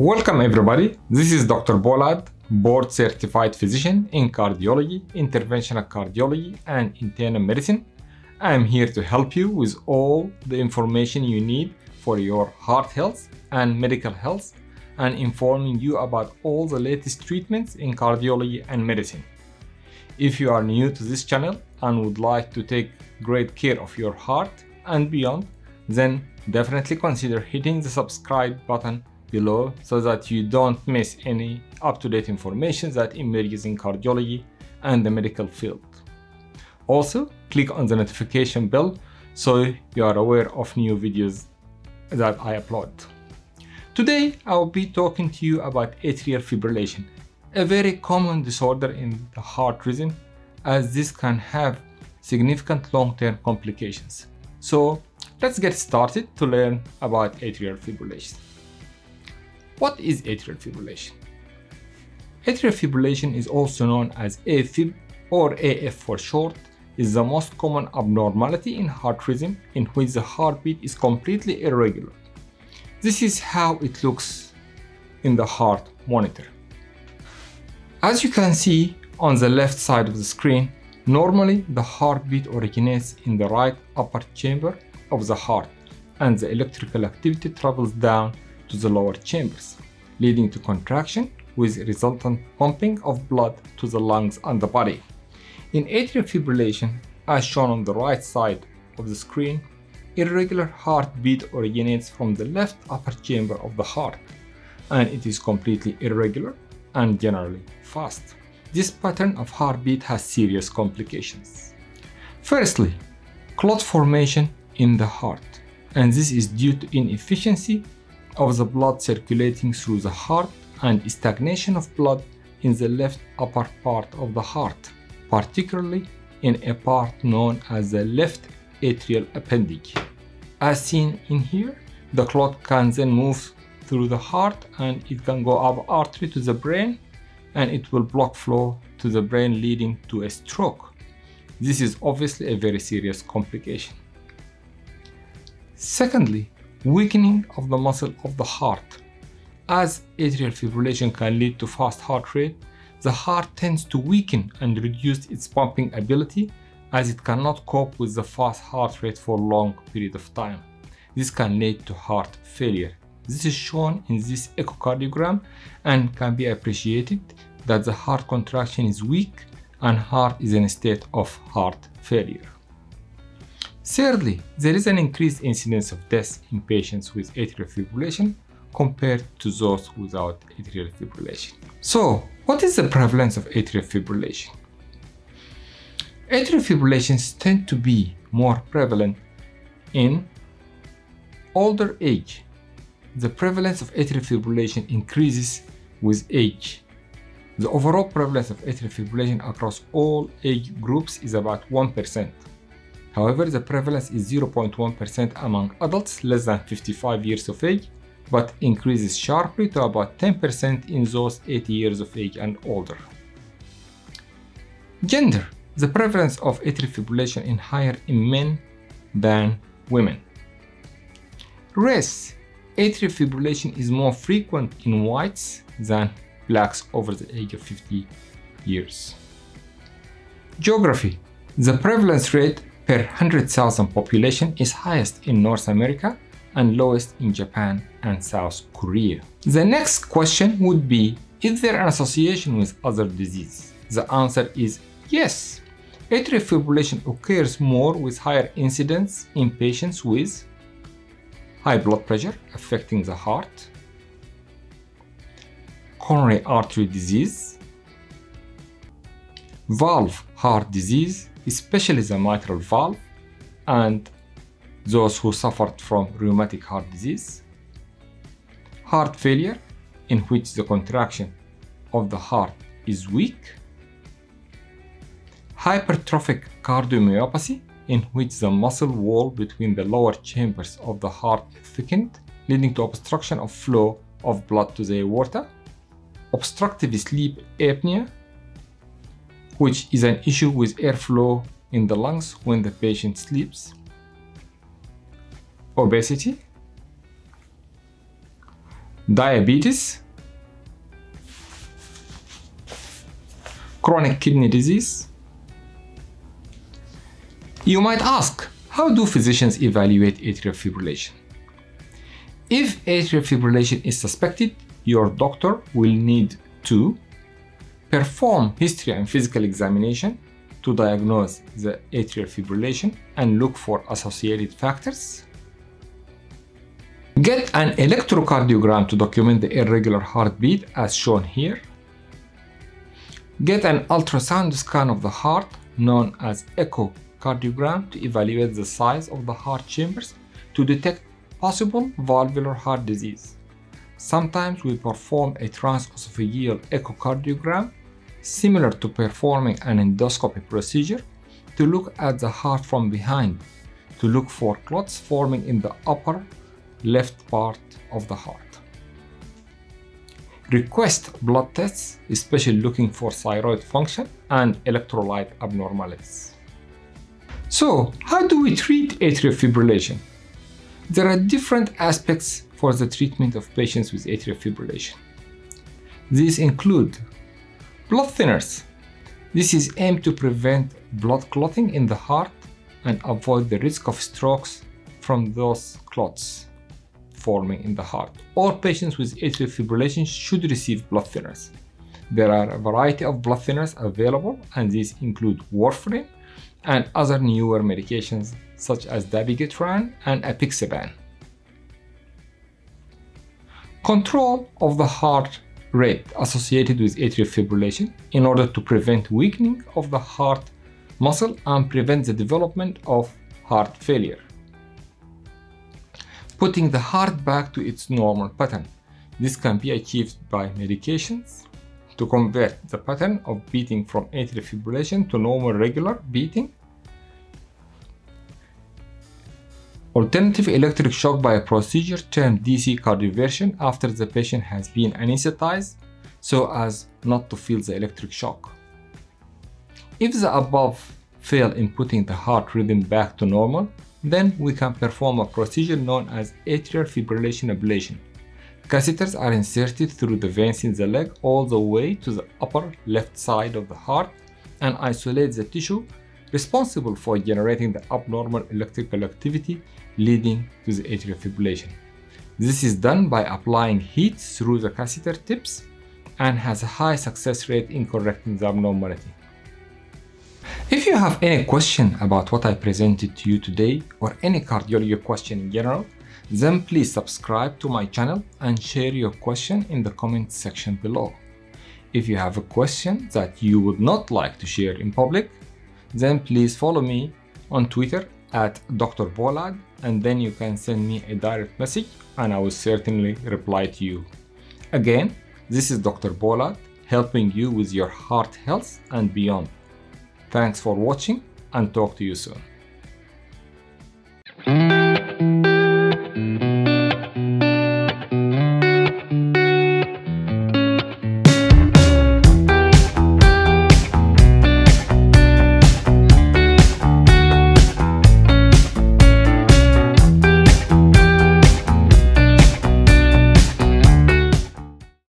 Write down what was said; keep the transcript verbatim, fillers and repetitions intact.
Welcome everybody, this is Doctor Bolad, board certified physician in cardiology, interventional cardiology and internal medicine. I am here to help you with all the information you need for your heart health and medical health and informing you about all the latest treatments in cardiology and medicine. If you are new to this channel and would like to take great care of your heart and beyond, then definitely consider hitting the subscribe button below so that you don't miss any up-to-date information that emerges in cardiology and the medical field. Also, click on the notification bell so you are aware of new videos that I upload. Today, I will be talking to you about atrial fibrillation, a very common disorder in the heart rhythm, as this can have significant long-term complications. So, let's get started to learn about atrial fibrillation. What is atrial fibrillation? Atrial fibrillation is also known as AFib or A F for short, is the most common abnormality in heart rhythm in which the heartbeat is completely irregular. This is how it looks in the heart monitor. As you can see on the left side of the screen, normally the heartbeat originates in the right upper chamber of the heart and the electrical activity travels down to the lower chambers, leading to contraction with resultant pumping of blood to the lungs and the body. In atrial fibrillation, as shown on the right side of the screen, irregular heartbeat originates from the left upper chamber of the heart, and it is completely irregular and generally fast. This pattern of heartbeat has serious complications. Firstly, clot formation in the heart, and this is due to inefficiency of the blood circulating through the heart and stagnation of blood in the left upper part of the heart, particularly in a part known as the left atrial appendage. As seen in here, the clot can then move through the heart and it can go up artery to the brain and it will block flow to the brain, leading to a stroke. This is obviously a very serious complication. Secondly, weakening of the muscle of the heart. As atrial fibrillation can lead to fast heart rate, the heart tends to weaken and reduce its pumping ability as it cannot cope with the fast heart rate for a long period of time. This can lead to heart failure. This is shown in this echocardiogram and can be appreciated that the heart contraction is weak and heart is in a state of heart failure. Thirdly, there is an increased incidence of death in patients with atrial fibrillation compared to those without atrial fibrillation. So, what is the prevalence of atrial fibrillation? Atrial fibrillations tend to be more prevalent in older age. The prevalence of atrial fibrillation increases with age. The overall prevalence of atrial fibrillation across all age groups is about one percent. However, the prevalence is zero point one percent among adults less than fifty-five years of age, but increases sharply to about ten percent in those eighty years of age and older. Gender. The prevalence of atrial fibrillation is higher in men than women. Race. Atrial fibrillation is more frequent in whites than blacks over the age of fifty years. Geography. The prevalence rate per one hundred thousand population is highest in North America and lowest in Japan and South Korea. The next question would be, is there an association with other diseases? The answer is yes. Atrial fibrillation occurs more with higher incidence in patients with high blood pressure affecting the heart, coronary artery disease, valve heart disease, especially the mitral valve, and those who suffered from rheumatic heart disease, heart failure, in which the contraction of the heart is weak, hypertrophic cardiomyopathy, in which the muscle wall between the lower chambers of the heart is thickened, leading to obstruction of flow of blood to the aorta, obstructive sleep apnea, which is an issue with airflow in the lungs when the patient sleeps, obesity, diabetes, chronic kidney disease. You might ask, how do physicians evaluate atrial fibrillation? If atrial fibrillation is suspected, your doctor will need to perform history and physical examination to diagnose the atrial fibrillation and look for associated factors. Get an electrocardiogram to document the irregular heartbeat as shown here. Get an ultrasound scan of the heart known as echocardiogram to evaluate the size of the heart chambers to detect possible valvular heart disease. Sometimes we perform a transesophageal echocardiogram similar to performing an endoscopy procedure to look at the heart from behind to look for clots forming in the upper left part of the heart. Request blood tests, especially looking for thyroid function and electrolyte abnormalities. So, how do we treat atrial fibrillation? There are different aspects for the treatment of patients with atrial fibrillation. These include blood thinners. This is aimed to prevent blood clotting in the heart and avoid the risk of strokes from those clots forming in the heart. All patients with atrial fibrillation should receive blood thinners. There are a variety of blood thinners available, and these include warfarin and other newer medications such as dabigatran and apixaban. Control of the heart rate associated with atrial fibrillation in order to prevent weakening of the heart muscle and prevent the development of heart failure. Putting the heart back to its normal pattern. This can be achieved by medications to convert the pattern of beating from atrial fibrillation to normal regular beating. Alternative electric shock by a procedure termed D C cardioversion after the patient has been anesthetized so as not to feel the electric shock. If the above fail in putting the heart rhythm back to normal, then we can perform a procedure known as atrial fibrillation ablation. Catheters are inserted through the veins in the leg all the way to the upper left side of the heart and isolate the tissue responsible for generating the abnormal electrical activity leading to the atrial fibrillation. This is done by applying heat through the catheter tips and has a high success rate in correcting the abnormality. If you have any question about what I presented to you today or any cardiology question in general, then please subscribe to my channel and share your question in the comment section below. If you have a question that you would not like to share in public, then please follow me on Twitter at Doctor Bolad, and then you can send me a direct message and I will certainly reply to you. Again, this is Doctor Bolad helping you with your heart health and beyond. Thanks for watching and talk to you soon.